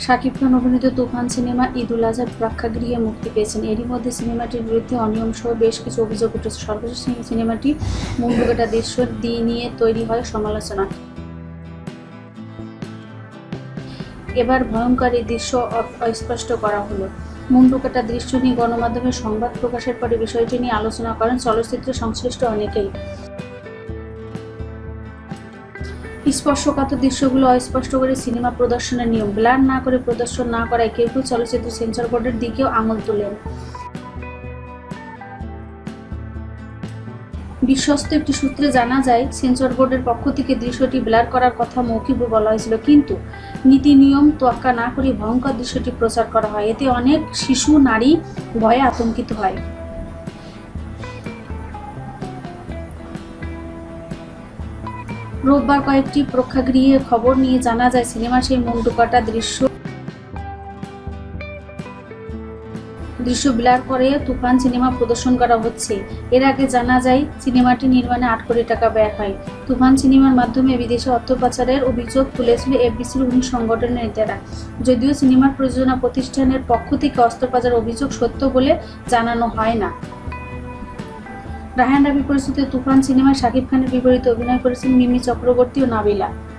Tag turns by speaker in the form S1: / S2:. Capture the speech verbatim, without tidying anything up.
S1: শাকিব খান অভিনীত তুফান সিনেমা ঈদ উল আজহার প্রেক্ষাগৃহে মুক্তি পেয়েছেন। এরই মধ্যে সিনেমাটির বিরুদ্ধে অনিয়ম সহ বেশ কিছু অভিযোগ উঠেছে। সর্বশেষ সিনেমাটি মুন্ডুকাটা দৃশ্য নিয়ে তৈরি হয় সমালোচনা। এবার ভয়ঙ্কর এই দৃশ্য অস্পষ্ট করা হলো। মুন্ডুকাটা দৃশ্য নিয়ে গণমাধ্যমে সংবাদ প্রকাশের পরে বিষয়টি নিয়ে আলোচনা করেন চলচ্চিত্রে সংশ্লিষ্ট অনেকেই। স্পর্শকাতর দৃশ্যগুলো অস্পষ্ট করে সিনেমা প্রদর্শনের নিয়ম ব্লার না করে প্রদর্শন না করায় কেউ কেউ চলচ্চিত্র সেন্সর বোর্ডের দিকেও আঙুল তোলেন। বিশ্বস্ত একটি সূত্রে জানা যায়, সেন্সর বোর্ডের পক্ষ থেকে দৃশ্যটি ব্লার করার কথা মৌখিকভাবে বলা হয়েছিল, কিন্তু নীতি নিয়ম তোয়াক্কা না করে ভয়ঙ্কর দৃশ্যটি প্রচার করা হয়। এতে অনেক শিশু নারী ভয়ে আতঙ্কিত হয়। রোববার কয়েকটি প্রেক্ষাগৃহে খবর নিয়ে জানা যায়, সিনেমার সেই মুন্ডুকাটা দৃশ্য দৃশ্য ব্লার করে তুফান সিনেমা প্রদর্শন করা হচ্ছে। এর আগে জানা যায়, সিনেমাটি নির্মাণে আট কোটি টাকা ব্যয় হয়। তুফান সিনেমার মাধ্যমে বিদেশে অর্থ পাচারের অভিযোগ তুলেছিল এফবিসির উনিশ সংগঠনের নেতারা। যদিও সিনেমার প্রযোজনা প্রতিষ্ঠানের পক্ষ থেকে অস্ত্র পাচার অভিযোগ সত্য বলে জানানো হয় না। রায়হান রাফি পরিচালিত তুফান সিনেমায় শাকিব খানের বিপরীতে অভিনয় করেছেন মিমি চক্রবর্তী ও নাবিলা।